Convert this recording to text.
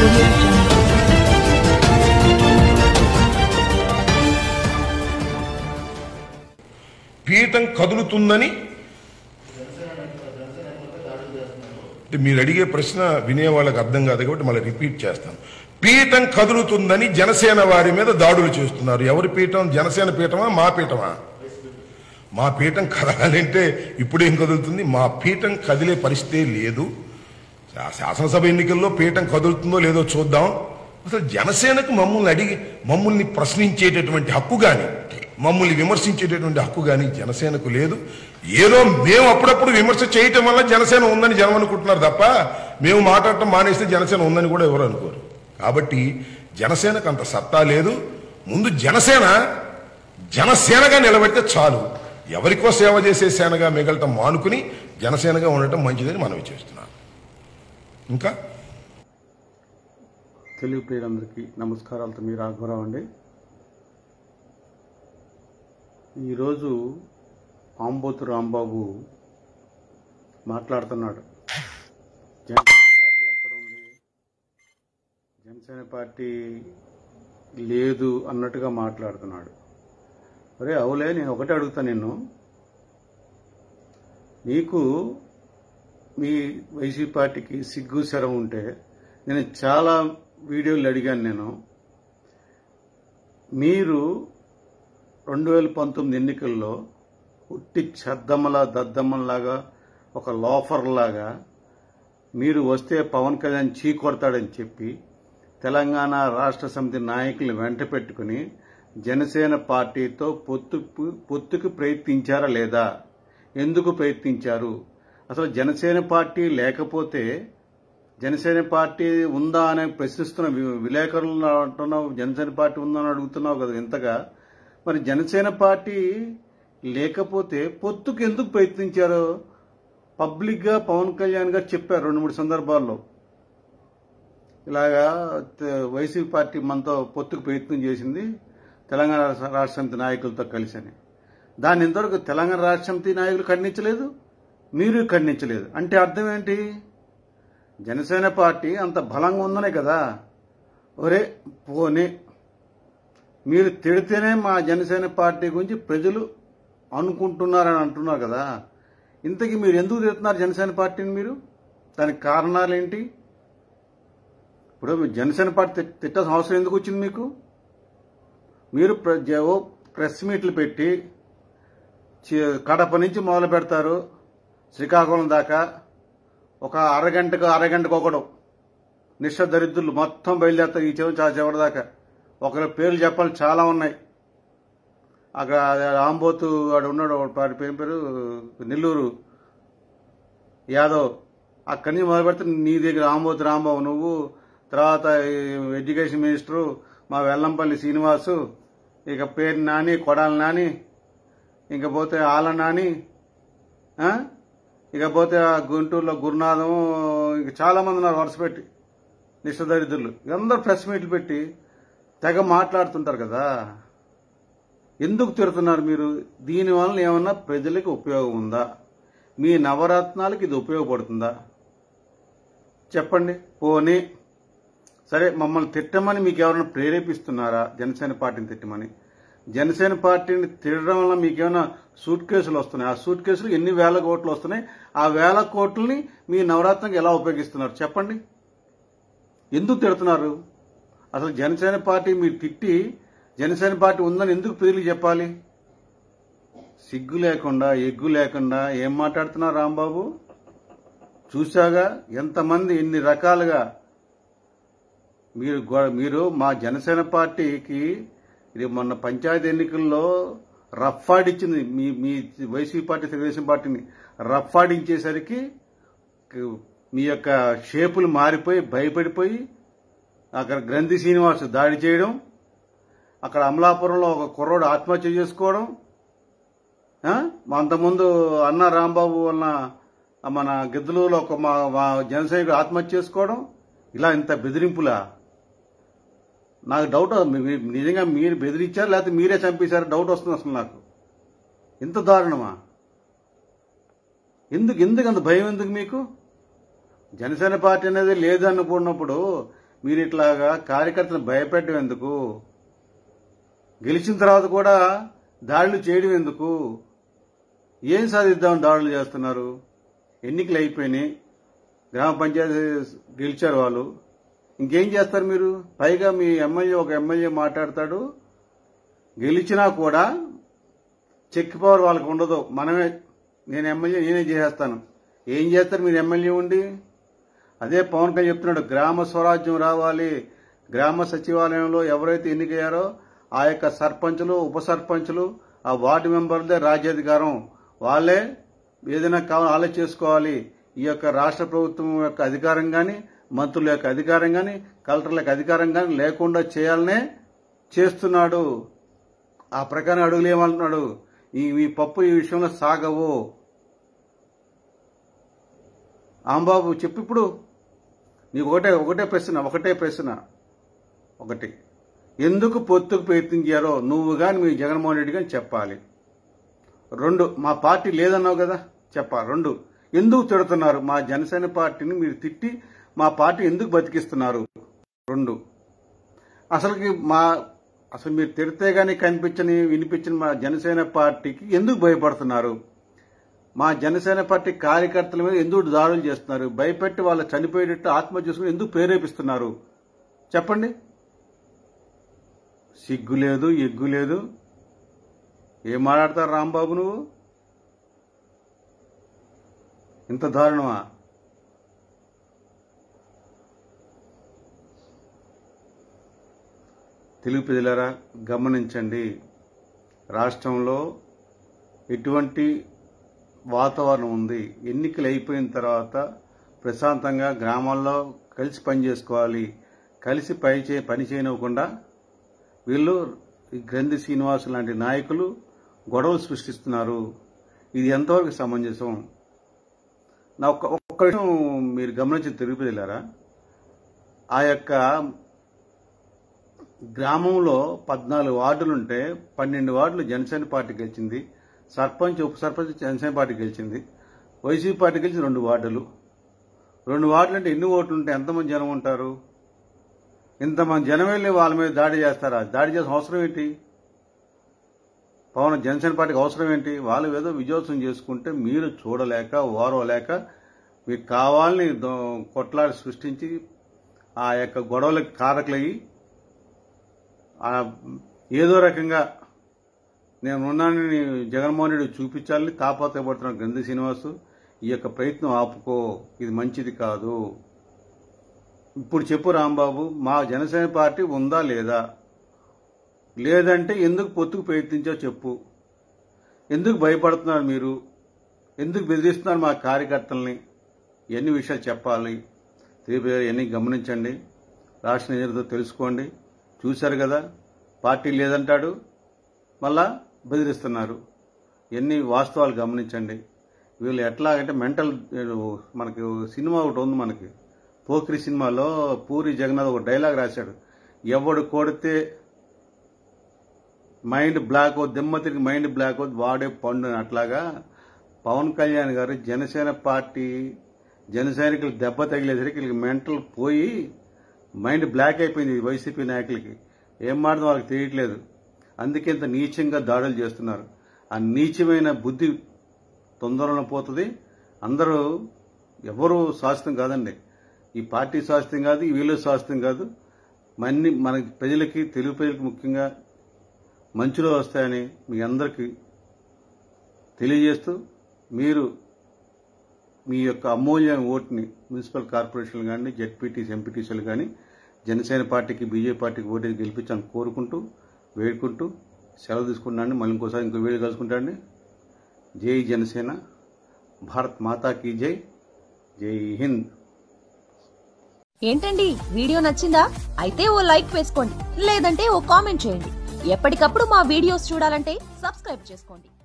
audio jungle. పీఠం కదులుతుందని మీరు అడిగే ప్రశ్న వినే వాళ్ళకి అర్థం కాదు కాబట్టి మళ్ళీ రిపీట్ చేస్తాను. పీఠం కదులుతుందని జనసేన వారి మీద దాడులు చేస్తున్నారు. ఎవరి పీఠం? జనసేన పీఠమా మా పీఠమా? మా పీఠం కదలాలంటే ఇప్పుడేం కదులుతుంది? మా పీఠం కదిలే పరిస్థితే లేదు. శాసనసభ ఎన్నికల్లో పీఠం కదులుతుందో లేదో చూద్దాం. అసలు జనసేనకు మమ్మల్ని ప్రశ్నించేటటువంటి హక్కు కానీ మమ్మల్ని విమర్శించేటటువంటి హక్కు కానీ జనసేనకు లేదు. ఏదో మేము అప్పుడప్పుడు విమర్శ చేయటం వల్ల జనసేన ఉందని జనం అనుకుంటున్నారు తప్ప మేము మాట్లాడటం మానేస్తే జనసేన ఉందని కూడా ఎవరు అనుకోరు. కాబట్టి జనసేనకు అంత సత్తా లేదు. ముందు జనసేనగా నిలబడితే చాలు. ఎవరికో సేవ చేసే సేనగా మిగలటం మానుకుని జనసేనగా ఉండటం మంచిదని మనవి చేస్తున్నాను. ఇంకా తెలుగు ప్రియులందరికీ నమస్కారాలతో మీ రాఘవరావు అండి. ఈరోజు ఆంబోతు రాంబాబు మాట్లాడుతున్నాడు. జనసేన పార్టీ ఎక్కడ ఉంది, జనసేన పార్టీ లేదు అన్నట్టుగా మాట్లాడుతున్నాడు. అరే అవులే, నేను ఒకటే అడుగుతా నిన్ను, నీకు మీ వైసీపీ పార్టీకి సిగ్గు శరం ఉంటే నేను చాలా వీడియోలు అడిగాను. మీరు 2019 ఎన్నికల్లో ఉట్టి చెద్దమ్మలా దద్దమ్మలాగా ఒక లోఫర్లాగా మీరు వస్తే పవన్ కళ్యాణ్ చీకొడతాడని చెప్పి తెలంగాణ రాష్ట్ర సమితి నాయకులు వెంట పెట్టుకుని జనసేన పార్టీతో పొత్తుకు ప్రయత్నించారా లేదా? ఎందుకు ప్రయత్నించారు? అసలు జనసేన పార్టీ లేకపోతే జనసేన పార్టీ ఉందా అని ప్రశ్నిస్తున్న విలేకరులను అంటున్నావు. జనసేన పార్టీ ఉందా అని అడుగుతున్నావు కదా ఇంతగా. మరి జనసేన పార్టీ లేకపోతే పొత్తుకు ఎందుకు ప్రయత్నించారో పబ్లిక్ గా పవన్ కళ్యాణ్ గారు చెప్పారు 2-3 సందర్భాల్లో. ఇలాగా వైసీపీ పార్టీ మనతో పొత్తుకు ప్రయత్నం చేసింది తెలంగాణ రాష్ట్ర సమితి నాయకులతో కలిసి. దాన్ని ఇంతవరకు తెలంగాణ రాష్ట్ర సమితి నాయకులు ఖండించలేదు, మీరు ఖండించలేదు. అంటే అర్థం ఏంటి? జనసేన పార్టీ అంత బలంగా ఉందనే కదా. ఒరే పోనీ మీరు తిడితేనే మా జనసేన పార్టీ గురించి ప్రజలు అనుకుంటున్నారని అంటున్నారు కదా. ఇంతకీ మీరు ఎందుకు తిడుతున్నారు జనసేన పార్టీని? మీరు దానికి కారణాలు ఏంటి? ఇప్పుడు జనసేన పార్టీ తిట్టాల్సిన అవసరం ఎందుకు వచ్చింది మీకు? మీరు ప్రెస్ మీట్లు పెట్టి కడప నుంచి మొదలు పెడతారు శ్రీకాకుళం దాకా, ఒక అరగంటకు ఒకడు నిష్ఠ దరిద్రులు మొత్తం బయలుదేరుతారు ఈ చివరి దాకా. ఒకరి పేర్లు చెప్పాలి, చాలా ఉన్నాయి. అక్కడ ఆంబోతు వాడు ఉన్నాడు, పేరు నెల్లూరు యాదవ్. అక్కడి నుంచి మొదలు పెడితే నీ దగ్గర ఆంబోతు రాంబాబు నువ్వు, తర్వాత ఎడ్యుకేషన్ మినిస్టరు మా వెల్లంపల్లి శ్రీనివాసు, ఇక పేరు నాని, కొడాల నాని, ఇంకపోతే ఆల నాని, ఇకపోతే గుంటూరులో గురునాథం, ఇంక చాలా మంది ఉన్నారు వరుస పెట్టి నిష్ఠదరిద్రులు. అందరూ ప్రెస్ మీట్లు పెట్టి తెగ మాట్లాడుతుంటారు కదా. ఎందుకు తిడుతున్నారు మీరు? దీనివల్ల ఏమన్నా ప్రజలకు ఉపయోగం ఉందా? మీ నవరత్నాలకు ఇది ఉపయోగపడుతుందా? చెప్పండి. పోనీ సరే, మమ్మల్ని తిట్టమని మీకు ఎవరైనా ప్రేరేపిస్తున్నారా జనసేన పార్టీని తిట్టమని? జనసేన పార్టీని తిట్టడం వల్ల మీకేమైనా సూట్ కేసులు వస్తున్నాయి? ఆ సూట్ కేసులు ఎన్ని వేల కోట్లు వస్తున్నాయి? ఆ వేల కోట్లని మీ నవరత్నానికి ఎలా ఉపయోగిస్తున్నారు చెప్పండి. ఎందుకు తిడుతున్నారు? అసలు జనసేన పార్టీ మీరు తిట్టి జనసేన పార్టీ ఉందని ఎందుకు ప్రజలకు చెప్పాలి? సిగ్గు లేకుండా ఎగ్గు లేకుండా ఏం మాట్లాడుతున్నారు రాంబాబు? చూశాగా ఎంతమంది ఎన్ని రకాలుగా మీరు మా జనసేన పార్టీకి ఇది మొన్న పంచాయతీ ఎన్నికల్లో రఫ్ఫాడిచ్చింది. మీ వైసీపీ పార్టీ తెలుగుదేశం పార్టీని రఫ్ఫాడించేసరికి మీ యొక్క షేపులు మారిపోయి భయపడిపోయి అక్కడ గ్రంథి శ్రీనివాస్ దాడి చేయడం, అక్కడ అమలాపురంలో ఒక కుర్రోడు ఆత్మహత్య చేసుకోవడం, అంతకుముందు అన్న రాంబాబు వలన మన గిద్దలూరులో ఒక మా జనసైనికుడు ఆత్మహత్య చేసుకోవడం, ఇలా ఇంత బెదిరింపులా? నాకు డౌట్, నిజంగా మీరు బెదిరించారు లేకపోతే మీరే చంపేశారు డౌట్ వస్తుంది అసలు నాకు. ఇంత దారుణమా? ఎందుకు అంత భయం ఎందుకు మీకు? జనసేన పార్టీ అనేది లేదనుకున్నప్పుడు మీరు ఇట్లాగా కార్యకర్తలను భయపెట్టడం ఎందుకు? గెలిచిన తర్వాత కూడా దాడులు చేయడం ఎందుకు? ఏం సాధిద్దామని దాడులు చేస్తున్నారు? ఎన్నికలు అయిపోయినాయి, గ్రామ పంచాయతీ గెలిచారు వాళ్ళు, ఇంకేం చేస్తారు మీరు? పైగా మీ ఒక ఎమ్మెల్యే మాట్లాడతాడు, గెలిచినా కూడా చెక్ పవర్ వాళ్ళకు ఉండదు, నేను ఎమ్మెల్యే నేనే చేసేస్తాను. ఏం చేస్తారు మీరు ఎమ్మెల్యే ఉండి? అదే పవన్ కళ్యాణ్ చెప్తున్నాడు, గ్రామ స్వరాజ్యం రావాలి, గ్రామ సచివాలయంలో ఎవరైతే ఎన్నికయ్యారో ఆ యొక్క సర్పంచులు, ఉప సర్పంచులు, ఆ వార్డు మెంబర్లదే రాజ్యాధికారం, వాళ్ళే ఏదైనా కావాలి వాళ్ళే చేసుకోవాలి. ఈ యొక్క రాష్ట్ర ప్రభుత్వం యొక్క అధికారం కానీ, మంత్రుల యొక్క అధికారం కానీ, కలెక్టర్ల యొక్క అధికారం కానీ లేకుండా చేయాలనే చేస్తున్నాడు. ఆ ప్రకారం అడుగులు ఏమంటున్నాడు, ఈ పప్పు ఈ విషయంలో సాగవు. ఆంబాబు చెప్పు, ఇప్పుడు నీకు ఒకటే ప్రశ్న ఒకటి, ఎందుకు పొత్తుకు ప్రయత్నించారో నువ్వు కానీ మీ జగన్మోహన్ రెడ్డి కానీ చెప్పాలి. 2, మా పార్టీ లేదన్నావు కదా, చెప్పాలి. 2, ఎందుకు తిడుతున్నారు మా జనసేన పార్టీని? మీరు తిట్టి మా పార్టీ ఎందుకు బతికిస్తున్నారు? 2, అసలు మీరు తిడితే గానీ వినిపించని మా జనసేన పార్టీకి ఎందుకు భయపడుతున్నారు? మా జనసేన పార్టీ కార్యకర్తల మీద ఎందుకు దాడులు చేస్తున్నారు? భయపెట్టి వాళ్ళు చనిపోయేటట్టు ఆత్మహత్య చేసుకుని ఎందుకు ప్రేరేపిస్తున్నారు? చెప్పండి. సిగ్గు లేదు, ఎగ్గు లేదు. ఏం మాట్లాడతారు రాంబాబు నువ్వు? ఇంత దారుణమా? తెలుగు ప్రజలారా గమనించండి, రాష్ట్రంలో ఎటువంటి వాతావరణం ఉంది? ఎన్నికలు అయిపోయిన తర్వాత ప్రశాంతంగా గ్రామాల్లో కలిసి పనిచేసుకోవాలి. కలిసి పని చేయనివ్వకుండా వీళ్ళు గ్రంథి శ్రీనివాస్ లాంటి నాయకులు గొడవలు సృష్టిస్తున్నారు. ఇది ఎంతవరకు సమంజసం? నా ఒక్క విషయం మీరు గమనించి తెలుగు ప్రజలారా, ఆ యొక్క గ్రామంలో 14 వార్డులుంటే 12 వార్డులు జనసేన పార్టీ గెలిచింది, సర్పంచ్ ఉప సర్పంచ్ జనసేన పార్టీ గెలిచింది, వైసీపీ పార్టీ గెలిచి 2 వార్డులు. 2 వార్డులు అంటే ఎన్ని ఓట్లు ఉంటే ఎంతమంది జనం ఉంటారు? ఇంతమంది జనం వెళ్ళి వాళ్ళ మీద దాడి చేస్తారా? దాడి చేసిన అవసరం ఏంటి? జనసేన పార్టీకి అవసరం ఏంటి? వాళ్ళు ఏదో విజయోత్సవం చేసుకుంటే మీరు చూడలేక ఓరవలేక మీకు కావాలని కొట్లాడి సృష్టించి ఆ యొక్క గొడవలకు కారకులయ్యి ఏదో రకంగా నేనున్నానని జగన్మోహన్ రెడ్డి చూపించాలని తాపత్రయపడుతున్న గ్రంథి శ్రీనివాసు. ఈ యొక్క ప్రయత్నం ఆపుకో, ఇది మంచిది కాదు. ఇప్పుడు చెప్పు రాంబాబు, మా జనసేన పార్టీ ఉందా లేదా? లేదంటే ఎందుకు పొత్తుకు ప్రయత్నించావు చెప్పు. ఎందుకు భయపడుతున్నారు మీరు? ఎందుకు బెదిరిస్తున్నారు మా కార్యకర్తల్ని? ఎన్ని విషయాలు చెప్పాలి? ఎన్ని గమనించండి, రాష్ట్ర నిజంతో తెలుసుకోండి. చూశారు కదా, పార్టీ లేదంటాడు, మళ్ళా బెదిరిస్తున్నారు. ఎన్ని వాస్తవాలు గమనించండి. వీళ్ళు ఎట్లాగంటే మెంటల్, మనకి సినిమా ఒకటి ఉంది, మనకి పోక్రి సినిమాలో పూరి జగన్నాథ్ ఒక డైలాగ్ రాశాడు, ఎవడు కొడితే మైండ్ బ్లాక్ అవుతుంది, దెమ్మ తిరిగి మైండ్ బ్లాక్ అవుతుంది, వాడే పండు. అట్లాగా పవన్ కళ్యాణ్ గారు జనసేన పార్టీ జనసైనికులు దెబ్బ తగిలేసరికి వీళ్ళకి మెంటల్ పోయి మైండ్ బ్లాక్ అయిపోయింది వైసీపీ నాయకులకి. ఏం మాడదో వాళ్ళకి తెలియట్లేదు. అందుకే ఇంత నీచంగా దాడులు చేస్తున్నారు. ఆ నీచమైన బుద్ధి తొందరలో పోతుంది. అందరూ ఎవరు శాశ్వతం కాదండి. ఈ పార్టీ శాశ్వతం కాదు, ఈ వీళ్ళు శాశ్వతం కాదు. మన ప్రజలకి, తెలుగు ప్రజలకు ముఖ్యంగా మంచులో వస్తాయని మీ అందరికీ తెలియజేస్తూ, మీరు మీ యొక్క అమూల్యమైన ఓటుని మున్సిపల్ కార్పొరేషన్లు కానీ, జెడ్పీటీసీ, ఎంపీటీసీలు కానీ జనసేన పార్టీకి, బీజేపీ పార్టీకి ఓటు గెలిపించాలని కోరుకుంటూ, వేడుకుంటూ సెలవు తీసుకుంటానండి. మళ్ళీ ఇంకోసారి ఇంకో వీడియో కలుసుకుంటాండి. జై జనసేన, భారత్ మాతాకి జై, జై హింద్. ఏంటండి, వీడియో నచ్చిందా? అయితే ఓ లైక్ వేసుకోండి, లేదంటే ఓ కామెంట్ చేయండి. ఎప్పటికప్పుడు మా వీడియోస్ చూడాలంటే సబ్స్క్రైబ్ చేసుకోండి.